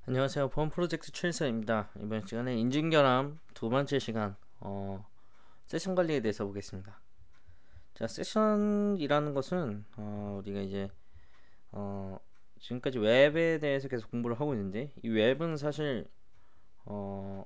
안녕하세요. 보안 프로젝트 최일서입니다. 이번 시간에 인증결함 두 번째 시간 세션 관리에 대해서 보겠습니다. 자, 세션이라는 것은 우리가 이제 어, 지금까지 웹에 대해서 계속 공부를 하고 있는데 이 웹은 사실 어,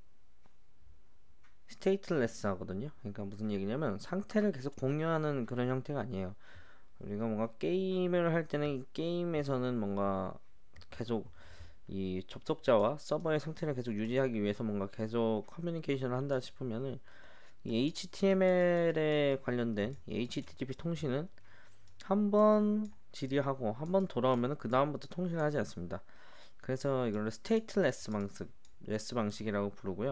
스테이트레스 하거든요. 그러니까 무슨 얘기냐면 상태를 계속 공유하는 그런 형태가 아니에요. 우리가 뭔가 게임을 할 때는 이 게임에서는 뭔가 계속 이 접속자와 서버의 상태를 계속 유지하기 위해서 뭔가 계속 커뮤니케이션을 한다 싶으면은 이 HTML에 관련된 이 HTTP 통신은 한 번 질의하고 한 번 돌아오면은 그 다음부터 통신을 하지 않습니다. 그래서 이걸 스테이트레스 방식이라고 부르고요.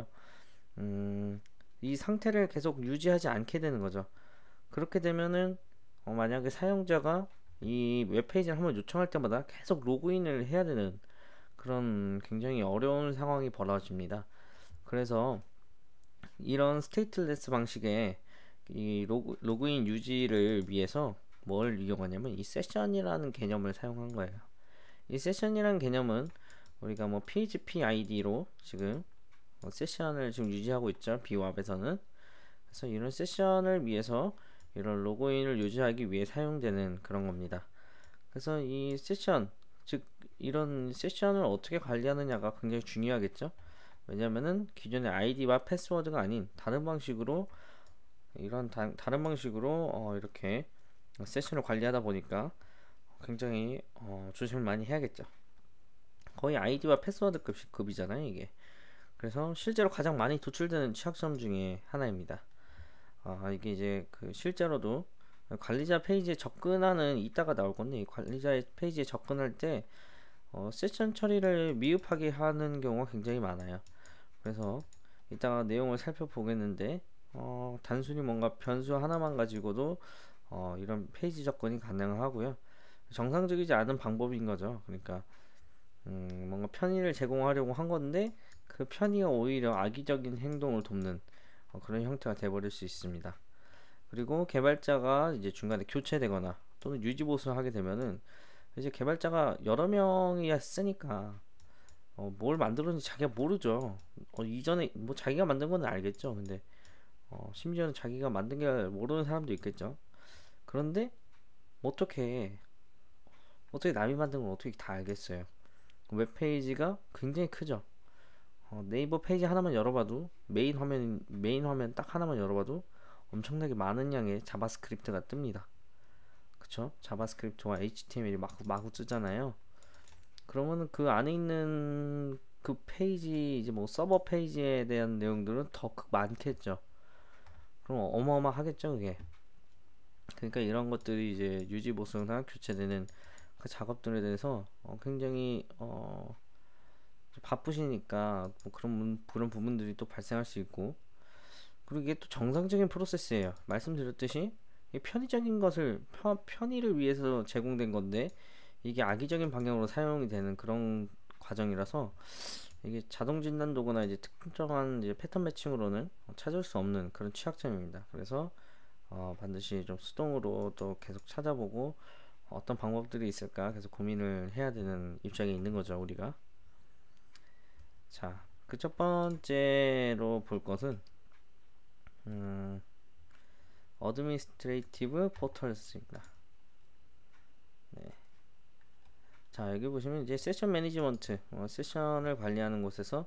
이 상태를 계속 유지하지 않게 되는 거죠. 그렇게 되면은 만약에 사용자가 이 웹페이지를 한번 요청할 때마다 계속 로그인을 해야 되는 그런 굉장히 어려운 상황이 벌어집니다. 그래서 이런 스테이트레스 방식의 이 로그인 유지를 위해서 뭘 이용하냐면 이 세션이라는 개념을 사용한 거예요. 이 세션이라는 개념은 우리가 뭐 PHP ID로 지금 세션을 지금 유지하고 있죠. 비왑에서는. 그래서 이런 세션을 위해서 이런 로그인을 유지하기 위해 사용되는 그런 겁니다. 그래서 이 세션, 즉 이런 세션을 어떻게 관리하느냐가 굉장히 중요하겠죠. 왜냐면은 기존의 아이디와 패스워드가 아닌 다른 방식으로 이런 다른 방식으로 이렇게 세션을 관리하다 보니까 굉장히 조심을 많이 해야겠죠. 거의 아이디와 패스워드 급이잖아요, 이게. 그래서 실제로 가장 많이 도출되는 취약점 중에 하나입니다. 이게 이제 그 실제로도 관리자 페이지에 접근하는 이따가 나올 건데 이 관리자 페이지에 접근할 때 세션 처리를 미흡하게 하는 경우가 굉장히 많아요. 그래서 이따가 내용을 살펴보겠는데 단순히 뭔가 변수 하나만 가지고도 이런 페이지 접근이 가능하고요. 정상적이지 않은 방법인 거죠. 그러니까 뭔가 편의를 제공하려고 한 건데 그 편의가 오히려 악의적인 행동을 돕는 그런 형태가 돼버릴 수 있습니다. 그리고 개발자가 이제 중간에 교체되거나 또는 유지 보수하게 되면은 이제 개발자가 여러 명이 쓰니까 뭘 만들었는지 자기가 모르죠. 이전에 뭐 자기가 만든 건 알겠죠. 근데 심지어는 자기가 만든 게 모르는 사람도 있겠죠. 그런데 어떻게 남이 만든 걸 어떻게 다 알겠어요. 웹페이지가 굉장히 크죠. 네이버 페이지 하나만 열어봐도 메인 화면 딱 하나만 열어봐도 엄청나게 많은 양의 자바스크립트가 뜹니다. 그쵸? 자바스크립트와 HTML이 마구 뜨잖아요. 그러면은 그 안에 있는 그 페이지 이제 뭐 서버 페이지에 대한 내용들은 더 많겠죠. 그럼 어마어마하겠죠, 그게. 그러니까 이런 것들이 이제 유지 보수나 교체되는 그 작업들에 대해서 굉장히 바쁘시니까 뭐 그런 부분들이 또 발생할 수 있고, 그리고 이게 또 정상적인 프로세스예요. 말씀드렸듯이 편의적인 것을 편의를 위해서 제공된 건데 이게 악의적인 방향으로 사용이 되는 그런 과정이라서 이게 자동 진단도구나 이제 특정한 이제 패턴 매칭으로는 찾을 수 없는 그런 취약점입니다. 그래서 반드시 좀 수동으로 또 계속 찾아보고 어떤 방법들이 있을까 계속 고민을 해야 되는 입장에 있는 거죠, 우리가. 자, 그 첫 번째로 볼 것은 음, 어드미니스트레이티브 포털스입니다. 네. 자, 여기 보시면 이제 세션 매니지먼트, 세션을 관리하는 곳에서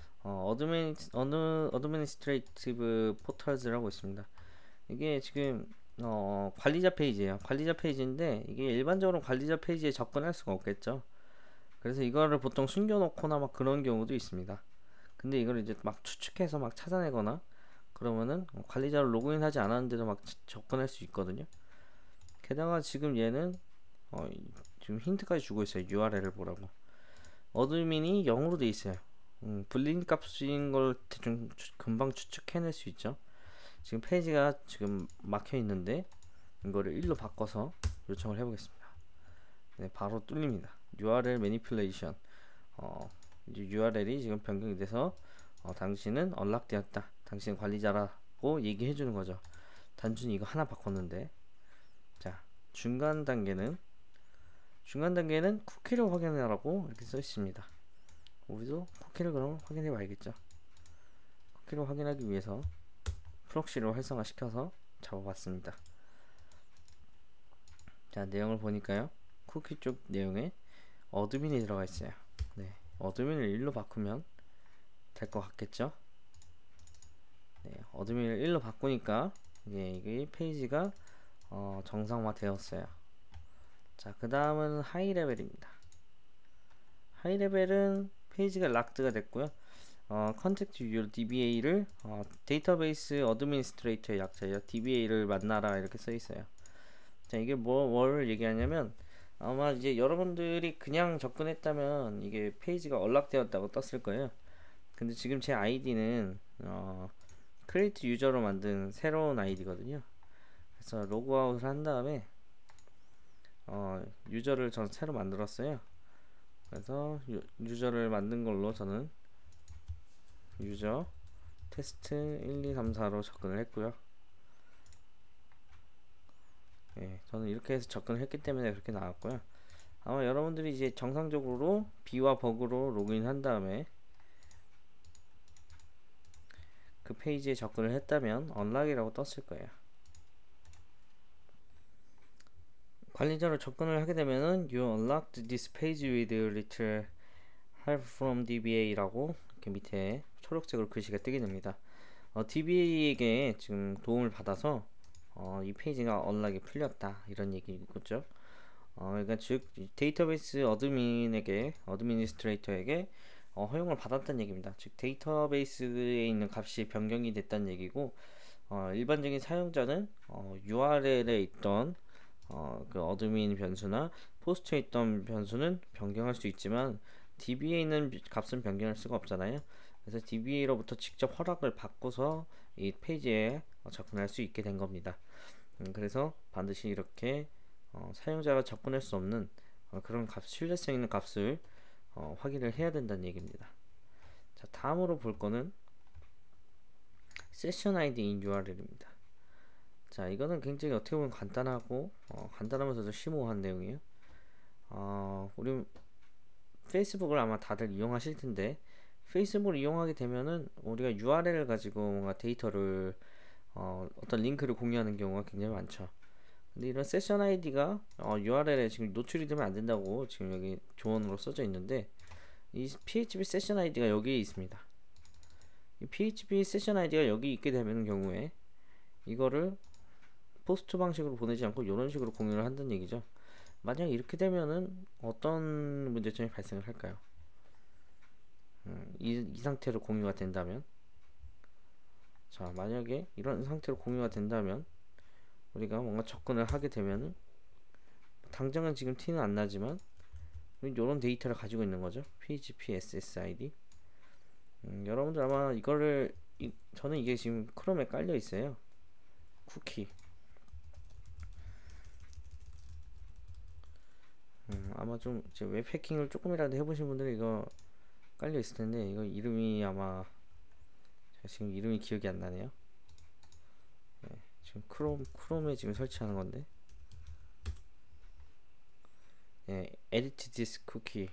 어드미니스트레이티브 포털즈라고 있습니다. 이게 지금 관리자 페이지예요. 관리자 페이지인데 이게 일반적으로 관리자 페이지에 접근할 수가 없겠죠. 그래서 이거를 보통 숨겨놓거나 막 그런 경우도 있습니다. 근데 이걸 이제 막 추측해서 막 찾아내거나 그러면은 관리자로 로그인하지 않았는데도 막 접근할 수 있거든요. 게다가 지금 얘는 어, 지금 힌트까지 주고 있어요. URL을 보라고. 어드민이 0으로 돼 있어요. 불린 값인 걸 대충 금방 추측해낼 수 있죠. 지금 페이지가 지금 막혀 있는데 이거를 1로 바꿔서 요청을 해보겠습니다. 네, 바로 뚫립니다. URL 매니플레이션. 이제 URL이 지금 변경이 돼서 당신은 언락되었다. 당신은 관리자라고 얘기해 주는 거죠. 단순히 이거 하나 바꿨는데. 자, 중간 단계는 쿠키를 확인하라고 이렇게 써 있습니다. 우리도 쿠키를 그럼 확인해 봐야겠죠. 쿠키를 확인하기 위해서 프록시를 활성화시켜서 잡아봤습니다. 자, 내용을 보니까요, 쿠키 쪽 내용에 어드민이 들어가 있어요. 네, 어드민을 1로 바꾸면 될 것 같겠죠. 네, 어드민을 1로 바꾸니까 이게 페이지가 정상화 되었어요. 자, 그 다음은 하이 레벨입니다. 하이 레벨은 페이지가 락드가 됐고요. 컨택트 유저 DBA를 데이터베이스 어드미니스트레이터의 약자예요. DBA를 만나라 이렇게 써 있어요. 자, 이게 뭘 얘기하냐면, 아마 이제 여러분들이 그냥 접근했다면 이게 페이지가 언락되었다고 떴을 거예요. 근데 지금 제 아이디는 크리에이트 유저로 만든 새로운 아이디거든요. 그래서 로그아웃을 한 다음에 유저를 전 새로 만들었어요. 그래서 유저를 만든 걸로 저는 유저 테스트 1, 2, 3, 4로 접근을 했고요. 예, 저는 이렇게 해서 접근을 했기 때문에 그렇게 나왔고요. 아마 여러분들이 이제 정상적으로 B와 버그로 로그인 한 다음에 그 페이지에 접근을 했다면 언락이라고 떴을 거예요. 관리자로 접근을 하게 되면은 You unlocked this page with little help from DBA라고 이렇게 밑에 초록색으로 글씨가 뜨게 됩니다. DBA에게 지금 도움을 받아서 이 페이지가 언락이 풀렸다 이런 얘기겠죠. 그러니까 즉 데이터베이스 어드미니스트레이터에게 허용을 받았다는 얘기입니다. 즉 데이터베이스에 있는 값이 변경이 됐다는 얘기고, 일반적인 사용자는 URL에 있던 그 어드민 변수나 포스트에 있던 변수는 변경할 수 있지만 DB에 있는 값은 변경할 수가 없잖아요. 그래서 DB로부터 직접 허락을 받고서 이 페이지에 접근할 수 있게 된 겁니다. 그래서 반드시 이렇게 사용자가 접근할 수 없는 그런 신뢰성 있는 값을 확인을 해야 된다는 얘기입니다. 자, 다음으로 볼 거는 세션 ID in URL입니다. 자, 이거는 굉장히 어떻게 보면 간단하고 간단하면서도 심오한 내용이에요. 우리 페이스북을 아마 다들 이용하실 텐데, 페이스북을 이용하게 되면은 우리가 URL을 가지고 뭔가 데이터를 어떤 링크를 공유하는 경우가 굉장히 많죠. 근데 이런 세션 아이디가 URL에 지금 노출이 되면 안 된다고 지금 여기 조언으로 써져 있는데, 이 PHP 세션 아이디가 여기에 있습니다. 이 PHP 세션 아이디가 여기 있게 되는 경우에 이거를 포스트 방식으로 보내지 않고 이런 식으로 공유를 한다는 얘기죠. 만약 이렇게 되면은 어떤 문제점이 발생을 할까요? 이 상태로 공유가 된다면, 자, 만약에 이런 상태로 공유가 된다면 우리가 뭔가 접근을 하게 되면은 당장은 지금 티는 안 나지만 이런 데이터를 가지고 있는 거죠. PHP SSID. 여러분들 아마 이거를 저는 이게 지금 크롬에 깔려 있어요. 쿠키. 아마 좀 웹 해킹을 조금이라도 해보신 분들은 이거 깔려 있을 텐데, 이거 이름이 아마 제가 지금 이름이 기억이 안 나네요. 네, 지금 크롬에 지금 설치하는 건데, 예, Edit this cookie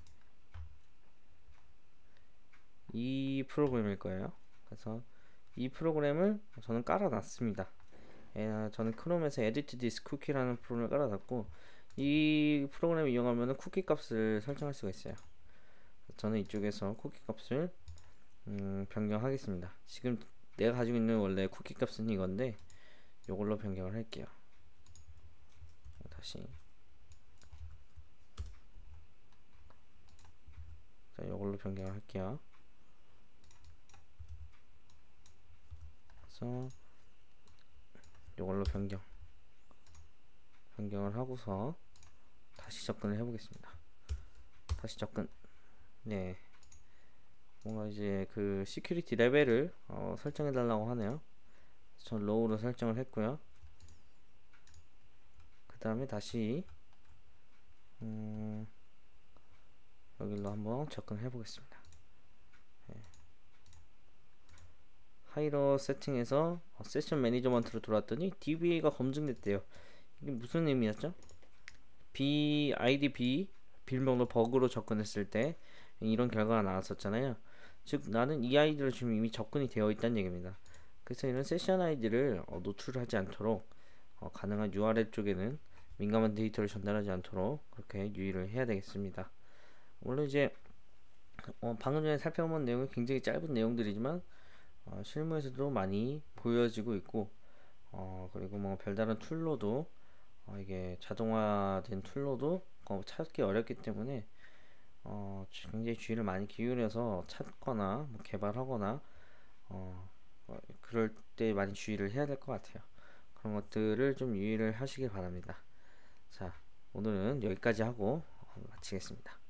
이 프로그램일 거예요. 그래서 이 프로그램을 저는 깔아놨습니다. 저는 크롬에서 Edit this cookie라는 프로그램을 깔아놨고, 이 프로그램을 이용하면 쿠키 값을 설정할 수가 있어요. 저는 이쪽에서 쿠키 값을 변경하겠습니다. 지금 내가 가지고 있는 원래 쿠키 값은 이건데 이걸로 변경을 할게요. 다시 자, 이걸로 변경을 할게요. 그래서 이걸로 변경을 하고서 다시 접근을 해보겠습니다. 다시 접근. 네, 뭔가 이제 그 시큐리티 레벨을 설정해 달라고 하네요. 전 로우로 설정을 했고요. 그 다음에 다시 여기로 한번 접근해 보겠습니다. 네. 하이로 세팅에서 세션 매니저먼트로 들어왔더니 DBA가 검증됐대요. 이게 무슨 의미였죠? ID B 비밀번호 버그로 접근했을 때 이런 결과가 나왔었잖아요. 즉 나는 이 아이디로 지금 이미 접근이 되어 있다는 얘기입니다. 그래서 이런 세션 아이디를 노출하지 않도록 가능한 URL 쪽에는 민감한 데이터를 전달하지 않도록 그렇게 유의를 해야 되겠습니다. 물론 이제 방금 전에 살펴본 내용은 굉장히 짧은 내용들이지만 실무에서도 많이 보여지고 있고 그리고 뭐 별다른 툴로도 이게 자동화된 툴로도 찾기 어렵기 때문에 굉장히 주의를 많이 기울여서 찾거나 뭐 개발하거나 그럴 때 많이 주의를 해야 될 것 같아요. 그런 것들을 좀 유의를 하시길 바랍니다. 자, 오늘은 여기까지 하고 마치겠습니다.